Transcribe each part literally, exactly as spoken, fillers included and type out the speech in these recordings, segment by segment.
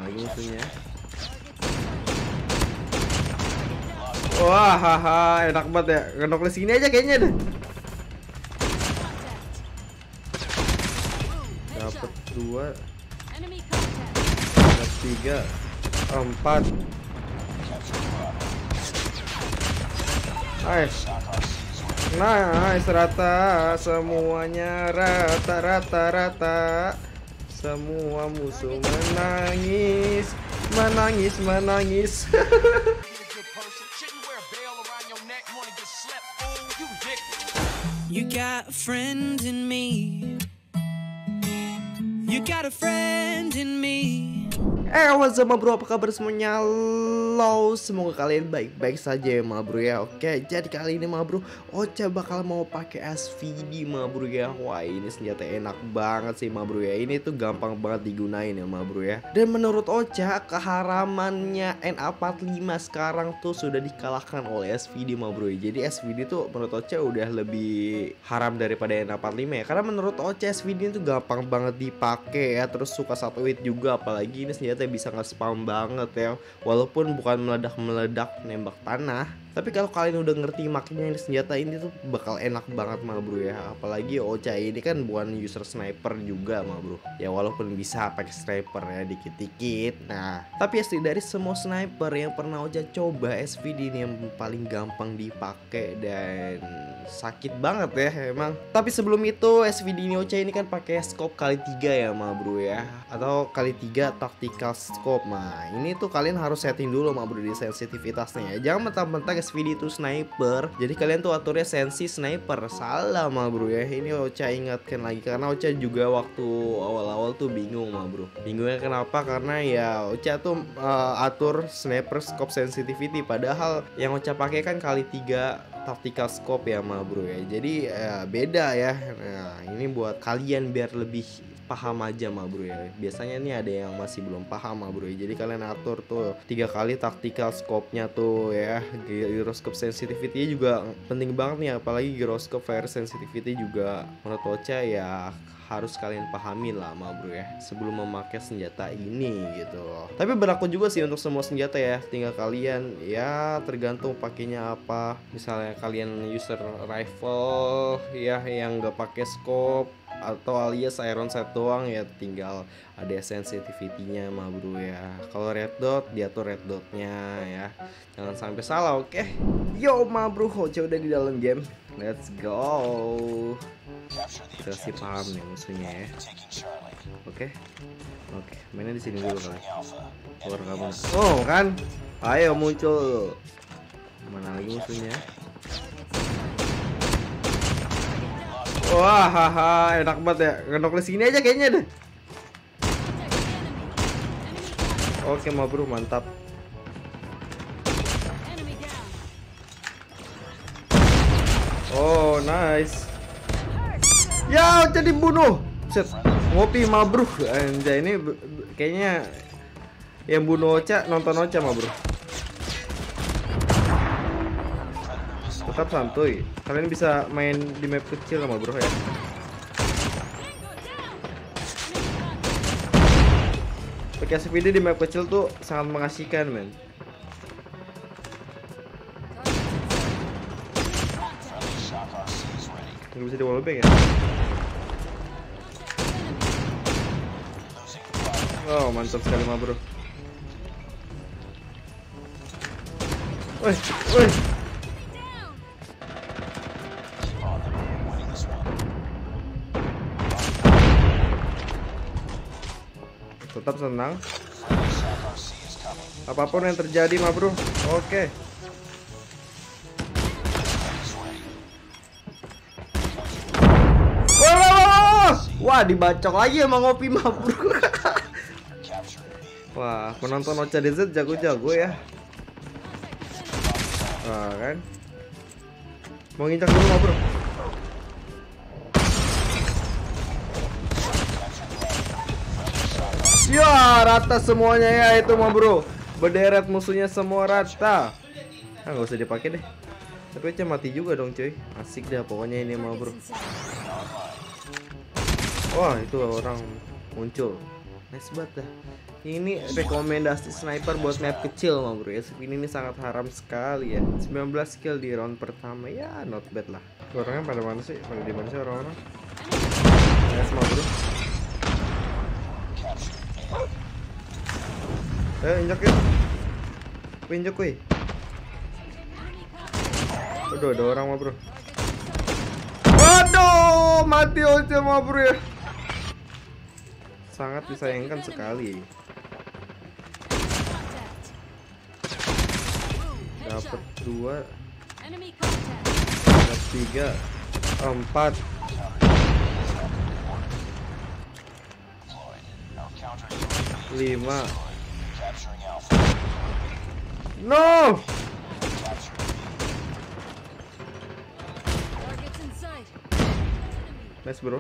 Mana lagi musuhnya? Wah, haha, enak banget ya. Ngenok sini aja kayaknya deh. Dapat dua, dapat tiga, empat. Nice. Nice, rata semuanya, rata rata rata. Semua musuh menangis, menangis, menangis. You got a friend in me. You got a friend in me. Eh, what's up, ma bro? Apa kabar semuanya? Halo, semoga kalian baik-baik saja ya, ma bro ya. Oke, jadi kali ini ma bro, Ocha bakal mau pakai S V D ma bro ya. Wah, ini senjata enak banget sih ma bro ya. Ini tuh gampang banget digunain ya ma bro ya. Dan menurut Ocha, keharamannya N A empat puluh lima sekarang tuh sudah dikalahkan oleh S V D ma bro ya. Jadi S V D tuh menurut Ocha udah lebih haram daripada N A empat puluh lima ya. Karena menurut Ocha S V D itu gampang banget dipakai ya. Terus suka satu hit juga, apalagi ini senjata bisa nge-spam banget ya. Walaupun bukan meledak-meledak nembak tanah, tapi kalau kalian udah ngerti makanya ini senjata ini tuh bakal enak banget ma bro ya. Apalagi Ocha ini kan bukan user sniper juga ma bro ya, walaupun bisa pakai sniper ya dikit-dikit. Nah, tapi ya sih dari semua sniper yang pernah Ocha coba, S V D ini yang paling gampang dipakai dan sakit banget ya emang. Tapi sebelum itu, S V D ini Ocha ini kan pakai scope kali tiga ya ma bro ya, atau kali tiga tactical scope. Nah, ini tuh kalian harus setting dulu ma bro di sensitivitasnya ya. Jangan mentang-mentang S V D itu sniper jadi kalian tuh aturnya sensi sniper. Salah ma bro ya. Ini Ocha ingatkan lagi karena Ocha juga waktu awal-awal tuh bingung ma bro. Bingungnya kenapa? Karena ya Ocha tuh uh, atur sniper scope sensitivity, padahal yang Ocha pakai kan kali tiga tactical scope ya ma bro ya. Jadi ya beda ya. Nah, ini buat kalian biar lebih paham aja ma bro ya. Biasanya nih ada yang masih belum paham ma bro ya. Jadi kalian atur tuh tiga kali tactical scope-nya tuh ya. Gyroscope sensitivity juga penting banget nih, apalagi gyroscope fire sensitivity juga menurut Ocha ya harus kalian pahami lah ma bro ya sebelum memakai senjata ini gitu. Tapi berlaku juga sih untuk semua senjata ya. Tinggal kalian ya tergantung pakainya apa. Misalnya kalian user rifle ya yang nggak pakai scope atau alias iron sight doang ya, tinggal ada sensitivity-nya ma bro ya. Kalau red dot diatur red dotnya ya, jangan sampai salah. Oke okay? Yo ma bro, Ocha udah di dalam game, let's go. Kita sih paham nih musuhnya ya. Oke okay? Oke okay. Mainnya di sini dulu kali. Keluar kamu. Oh kan, ayo muncul. Mana lagi musuhnya? Wah, haha, enak banget ya. Ngenok sini aja kayaknya deh. Oke ma bro, mantap. Oh, nice. Ya, jadi bunuh. Set, ngopi ma bro. Anjay, ini kayaknya yang bunuh Ocha nonton Ocha ma bro. Tetap santuy. Kalian bisa main di map kecil sama bro ya. Pakai S V D di map kecil tuh sangat mengasihkan men. Nggak bisa di wallbang ya. Oh mantap sekali ma bro. Woi, woi. Tetap senang apapun yang terjadi ma bro. Oke okay. Wah, wah dibacok lagi emang ngopi ma bro. Wah, penonton Ocha D Z jago-jago ya. Wah kan, mau nginjak dulu ma bro. Ya, rata semuanya ya itu mah bro. Berderet musuhnya semua rata. Ah, nggak usah dipakai deh. Tapi Ocha mati juga dong cuy. Asik dah pokoknya ini mah bro. Wah, itu orang muncul. Nice banget dah. Ini rekomendasi sniper buat map kecil mah bro ya. Spin ini sangat haram sekali ya. sembilan belas kill di round pertama ya, not bad lah. Orangnya pada mana sih? Pada di mana sih orang-orang? Nice mah bro. Eh injak ya. Injak weh. Aduh ada orang mah bro. Waduh, mati aja mah bro ya. Sangat disayangkan sekali. Dapat dua, dapat tiga, empat. Lima. No. Nice bro.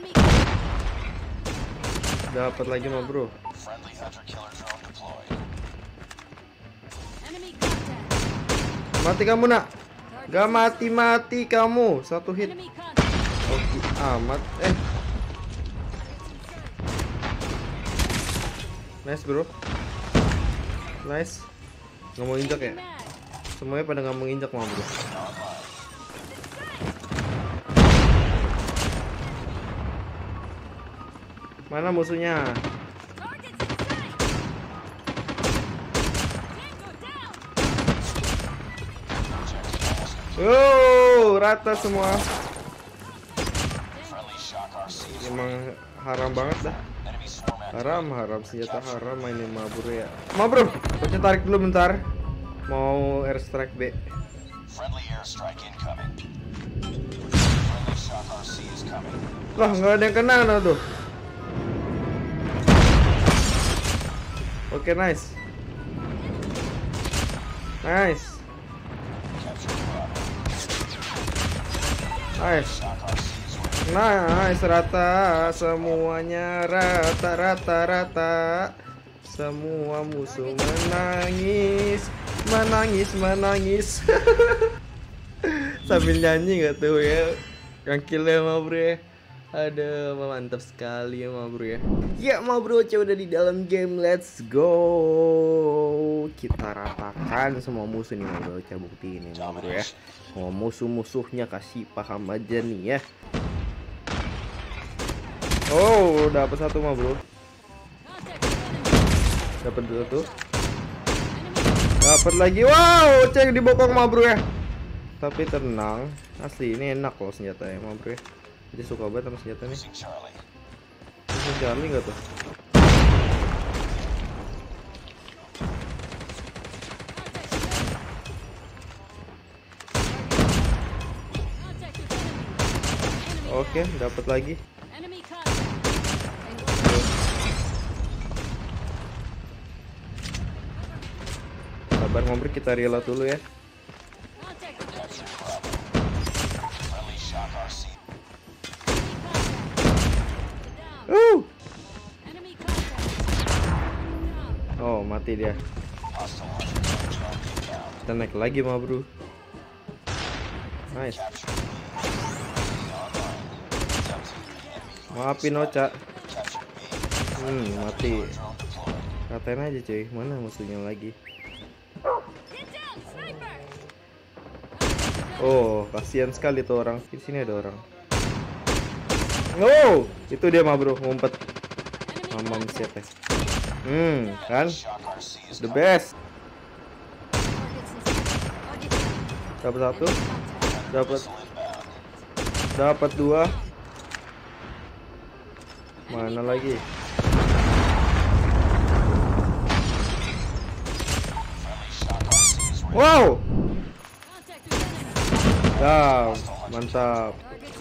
Dapat lagi mah bro. Mati kamu nak. Gak mati-mati kamu. Satu hit. Oke amat. Eh. Nice bro. Nice. Nggak mau injak ya. Semuanya pada nggak mau injak mah bro. Mana musuhnya? Oh, rata semua. Emang haram banget dah. Haram, haram senjata haram mainin mah bro ya. Ma bro, kita tarik dulu bentar. Mau airstrike B. Lah, nggak ada yang kena nah tuh. Oke, okay, nice. Nice. Nice. Nice, rata semuanya, rata rata rata. Semua musuh menangis, menangis, menangis. Sambil nyanyi nggak tuh ya. Yang killnya mah bro ya. Ada mantap sekali ya mah bro ya. Ya mah bro, coba udah di dalam game, let's go. Kita ratakan semua musuh nih mah bro. Coba buktiin nih mah bro ya. Mau musuh-musuhnya kasih paham aja nih ya. Oh, dapat satu mah bro. Dapat dua tuh. Dapat lagi. Wow, cek dibokong mah bro ya. Tapi tenang, asli ini enak loh senjatanya mah bro ya. Dia suka banget sama senjata nih. Musuh Charlie nggak tuh? Oke, dapat lagi. Sabar ngobrol, kita reload dulu ya. Uh. Oh, mati dia. Kita naik lagi mah bro. Nice. Maafin Ocha. Hmm, mati. Katain aja cuy, mana musuhnya lagi? Oh, kasihan sekali tuh orang. Di sini ada orang. Oh, itu dia mah bro, ngumpet. Mamam siapa? Hmm, kan? The best. Dapat satu. Dapat. Dapat dua. Mana lagi? Wow. Ya, mantap.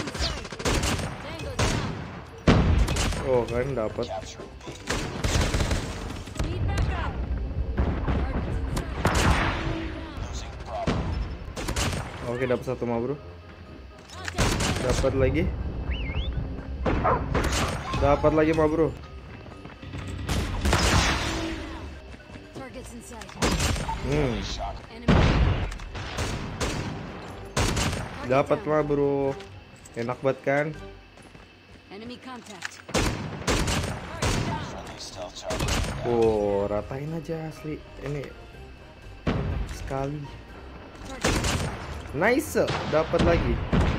Oh, kan dapat. Oke, dapat satu mah bro. Dapat lagi. Dapat lagi mah bro. Hmm. Dapat mah bro. Enak banget kan? Oh, ratain aja asli. Ini enak sekali. Nice, dapat lagi.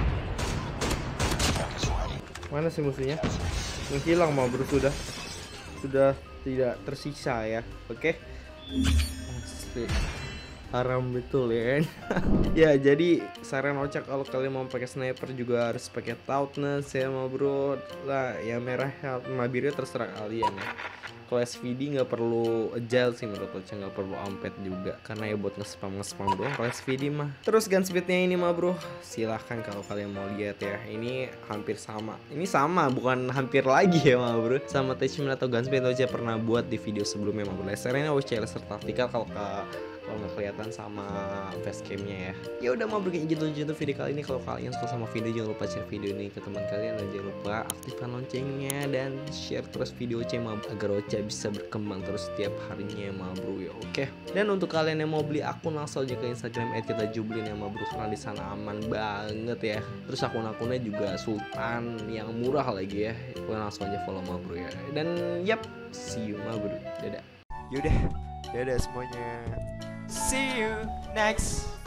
Mana sih musuhnya? Menghilang mau bro, sudah sudah tidak tersisa ya. Oke. Asli. Haram betul ya. Ya, jadi saran Ocak kalau kalian mau pakai sniper juga harus pakai toughness ya mau bro. Lah, ya merah sama biru terserah kalian ya. Kalau S V D nggak perlu agile sih menurut Ocak, nggak perlu ampet juga karena ya buat nge-spam nge-spam doang kalau S V D mah. Terus gun speednya ini mah bro, silahkan kalau kalian mau lihat ya. Ini hampir sama. Ini sama, bukan hampir lagi ya mah bro. Sama attachment atau gun speed Ocak pernah buat di video sebelumnya mah bro. Lasernya Ocak laser taktikal kalau ke kalau nggak kelihatan sama facecamnya ya. Ya udah mau begini gitu-gitu video kali ini. Kalau kalian suka sama video jangan lupa share video ini ke teman kalian dan jangan lupa aktifkan loncengnya dan share terus video Ocha agar Ocha bisa berkembang terus setiap harinya ma bro ya. Oke. Dan untuk kalian yang mau beli akun langsung aja ke Instagram et kita jublin ya ma bro karena di sana aman banget ya. Terus akun-akunnya juga sultan yang murah lagi ya. Kalian langsung aja follow ma bro ya. Dan yap, see you ma bro. Dadah. Yaudah, dadah semuanya. See you next